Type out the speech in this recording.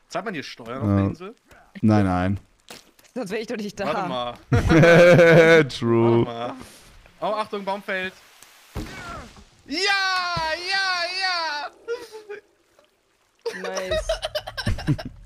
Zahlt man hier Steuern auf der Insel? Nein, nein. Sonst wäre ich doch nicht da. Warte mal. True. Warte mal. Oh, Achtung, Baum fällt. Ja, ja, ja! Nice.